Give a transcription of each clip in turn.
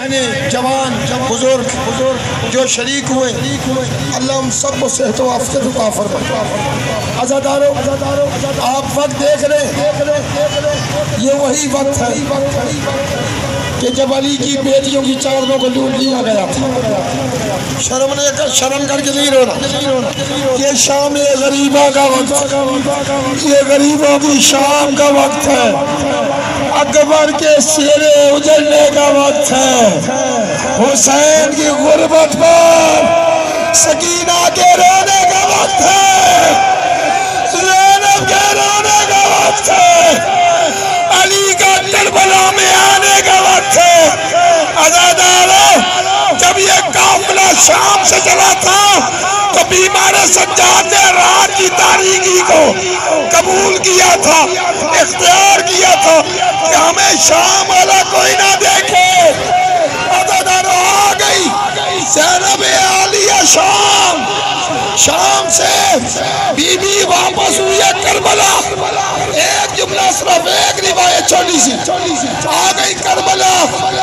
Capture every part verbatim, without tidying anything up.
جوان بزرگ جو شریک ہوئے، اللہ ہم سب کو صحت و عافیت عطا فرمائے۔ عزادارو آپ وقت دیکھ رہے ہیں، یہ وہی وقت ہے کہ جب علی کی بیٹیوں کی چادروں کو لوٹ لیا گیا تھا۔ شرم نے کر شرم کر کے نہیں رونا، یہ شام غریبہ کا وقت، یہ غریبوں کی شام کا وقت ہے، اکبر کے سیرے اجڑنے کا وقت ہے، حسین کی غربت پر سکینہ کے رونے کا وقت ہے، زینب کے رونے کا وقت ہے، علی کا کربلا میں آنے کا وقت ہے۔ عزادارو جب یہ قافلہ شام سے چلا تھا تو بیمار سجاد نے رات کی تاریکی کو قبول کیا تھا، اختیار کیا تھا کہ ہمیں شام والا کوئی نہ دیکھے۔ عزادارو آ گئی زینب عالیہ شام، شام سے بی بی واپس ہوئی ہے کربلا۔ ایک جملہ صرف ایک روایت چھوٹی سی آ گئی کربلا۔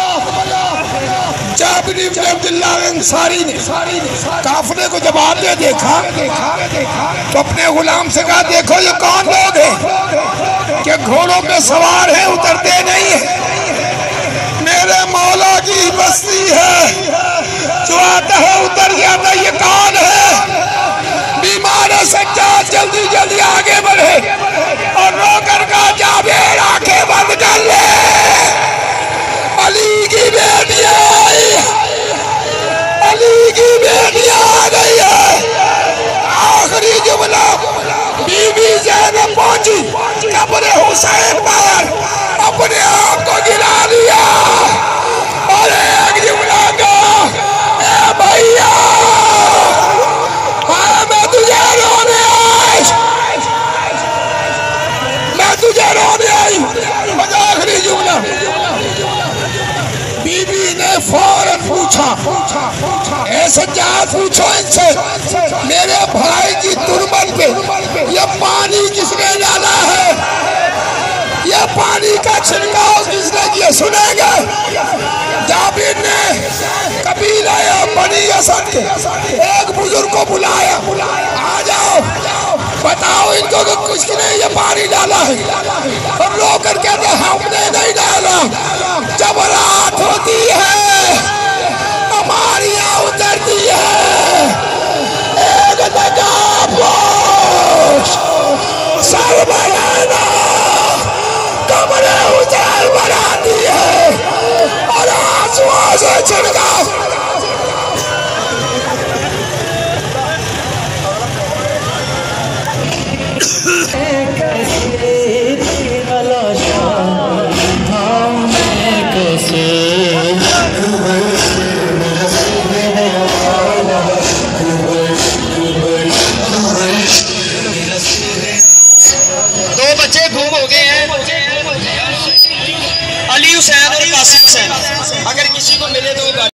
جابر بن عبداللہ انصاری نے قافلے کو جب آتے دیکھا تو اپنے غلام سے کہا دیکھو یہ کون لوگ ہیں کہ گھوڑوں پہ سوار ہیں اترتے نہیں ہیں، میرے مولا کی بستی ہے، جو آتا ہے اتر جاتا ہے، یہ کون ہے؟ بیمار سجاد جلدی جلدی آگے بڑھے اور رو کر کہا جابر آنکھیں بند کر لے، علی کی بیٹی آئی، علی کی بیٹی آ گئی ہے۔ آخری جملہ بی بی زینب پہنچی، قبر حسین پر اپنے آپ کو گرا لیا اور ایک جملہ کہا اے بھائیا میں تجھے رونے آئی، میں تجھے رونے آئی۔ آخری جملہ بی بی نے فوراً پوچھا اے سجاد پوچھو ان سے میرے بھائی کی تربت پہ یہ پانی کس نے ڈالا ہے، یہ پانی کا چھڑکاؤ کس نے کیا، سنیں گے؟ جابر نے قبیلہ بنی اسد کے ایک بزرگ کو بلایا، آ جاؤ بتاؤ ان کو کہ کچھ نے یہ پانی ڈالا ہے، اور رو کر کہتے ہیں ہم نے نہیں ڈالا۔ جب رات ہوتی ہے ہماریاں اترتی ہے، ایک نقاب پوش سر بنانا قبر حسین بناتی ہے اور آنسوؤں سے چھڑکا۔ دو بچے گم ہو گئے ہیں، علی حسین اور قاسم حسین، اگر کسی کو ملے تو